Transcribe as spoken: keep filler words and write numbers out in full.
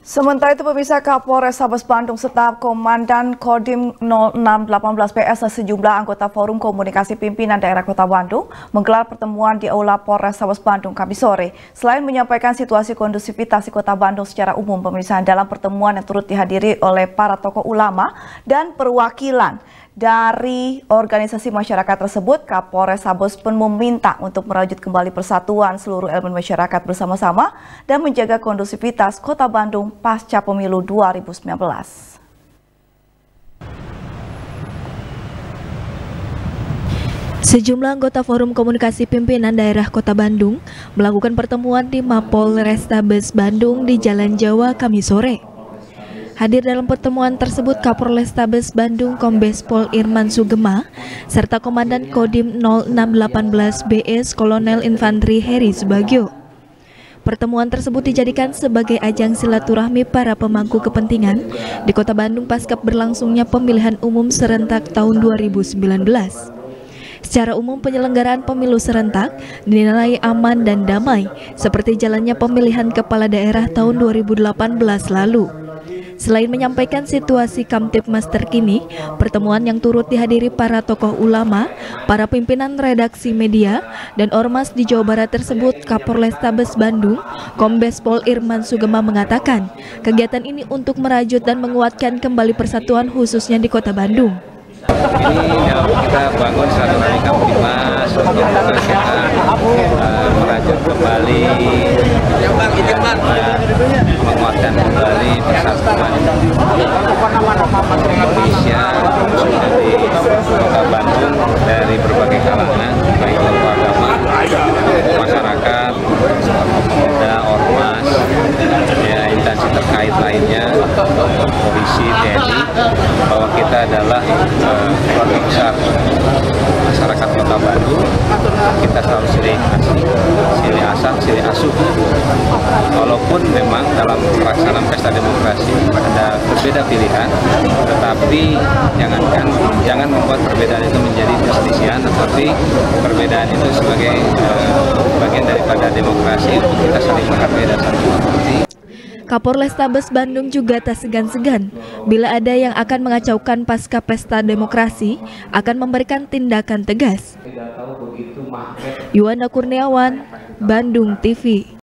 Sementara itu, pemirsa, Kapolrestabes Bandung serta Komandan Kodim nol enam satu delapan P S sejumlah anggota Forum Komunikasi Pimpinan Daerah Kota Bandung menggelar pertemuan di Aula Polrestabes Bandung Kamis sore. Selain menyampaikan situasi kondusivitas di Kota Bandung secara umum, pemirsa, dalam pertemuan yang turut dihadiri oleh para tokoh ulama dan perwakilan dari organisasi masyarakat tersebut, Kapolrestabes pun meminta untuk merajut kembali persatuan seluruh elemen masyarakat bersama-sama dan menjaga kondusivitas Kota Bandung pasca pemilu dua ribu sembilan belas. Sejumlah anggota Forum Komunikasi Pimpinan Daerah Kota Bandung melakukan pertemuan di Mapolrestabes Bandung di Jalan Jawa Kamis sore. Hadir dalam pertemuan tersebut Kapolrestabes Bandung Kombes Pol Irman Sugema serta Komandan Kodim nol enam satu delapan B S Kolonel Infantri Heri Subagio. Pertemuan tersebut dijadikan sebagai ajang silaturahmi para pemangku kepentingan di Kota Bandung pasca berlangsungnya pemilihan umum serentak tahun dua ribu sembilan belas. Secara umum, penyelenggaraan pemilu serentak dinilai aman dan damai seperti jalannya pemilihan kepala daerah tahun dua ribu delapan belas lalu. Selain menyampaikan situasi Kamtibmas terkini, pertemuan yang turut dihadiri para tokoh ulama, para pimpinan redaksi media, dan ormas di Jawa Barat tersebut, Kapolrestabes Bandung, Kombes Pol Irman Sugema mengatakan, kegiatan ini untuk merajut dan menguatkan kembali persatuan khususnya di Kota Bandung. Ini yang kita bangun silaturahmi Kamtibmas untuk kita uh, merajut kembali ya, menguatkan kembali persatuan Indonesia khususnya di Kota Bandung dari berbagai kalangan, baik tokoh agama, masyarakat, pemuda, ormas, ya, instansi terkait lainnya, polisi, T N I, bahwa kita adalah uh, keluarga besar masyarakat Kota Bandung. Kita selalu silih kasih, silih asah, silih asuh. Walaupun memang dalam pelaksanaan pesta demokrasi ada berbeda pilihan, tetapi jangankan jangan membuat perbedaan itu menjadi perselisihan, tetapi perbedaan itu sebagai uh, bagian daripada demokrasi untuk kita saling menghargai dan saling menghormati. Kapolrestabes Bandung juga tak segan-segan bila ada yang akan mengacaukan pasca pesta demokrasi akan memberikan tindakan tegas. Yuwana Kurniawan, Bandung T V.